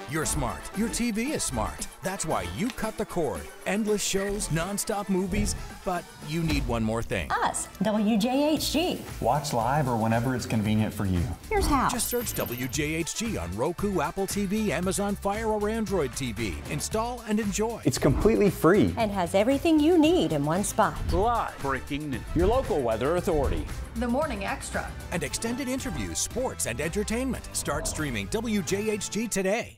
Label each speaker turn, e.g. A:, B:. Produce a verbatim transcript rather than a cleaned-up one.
A: You're smart. Your T V is smart. That's why you cut the cord. Endless shows, non-stop movies, but you need one more thing.
B: Us, W J H G.
C: Watch live or whenever it's convenient for you.
B: Here's how.
A: Just search W J H G on Roku, Apple T V, Amazon Fire, or Android T V. Install and enjoy.
C: It's completely free.
B: And has everything you need in one spot.
D: Live breaking news.
E: Your local weather authority.
F: The Morning Extra.
A: And extended interviews, sports, and entertainment. Start streaming W J H G today.